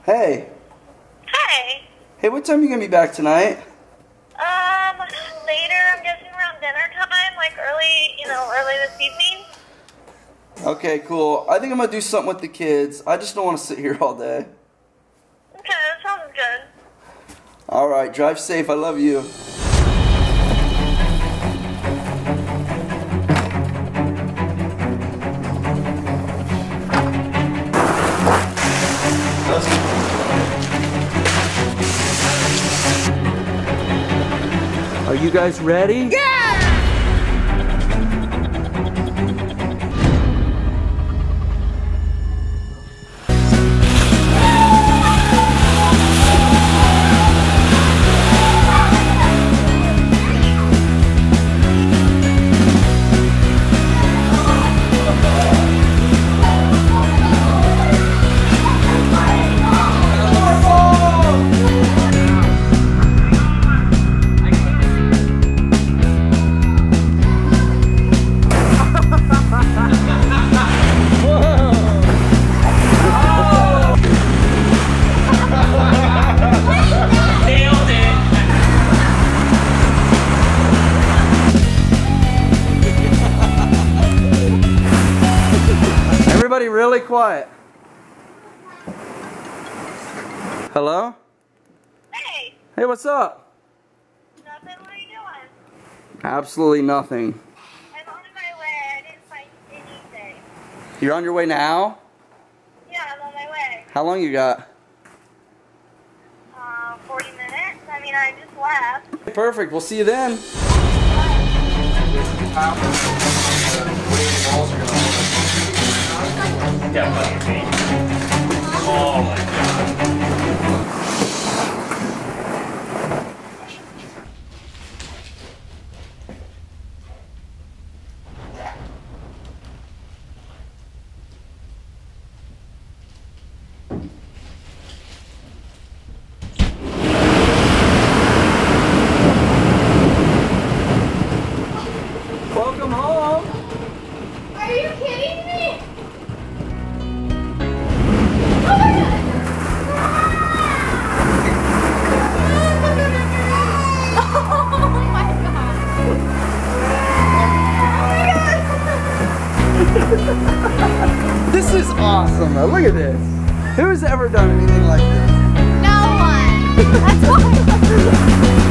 Hey. Hey. Hey, what time are you gonna be back tonight? Later, I'm guessing around dinner time, like early this evening. Okay, cool. I think I'm gonna do something with the kids. I just don't want to sit here all day. Okay, that sounds good. Alright, drive safe. I love you. Are you guys ready? Yeah! Everybody really quiet. Hello? Hey! Hey, what's up? Nothing, what are you doing? Absolutely nothing. I'm on my way, I didn't find anything. You're on your way now? Yeah, I'm on my way. How long you got? 40 minutes? I mean, I just left. Perfect, we'll see you then. Yeah, fucking me. Oh my god. Welcome home. Are you kidding me? This is awesome, though. Look at this. Who's ever done anything like this? No one. That's why.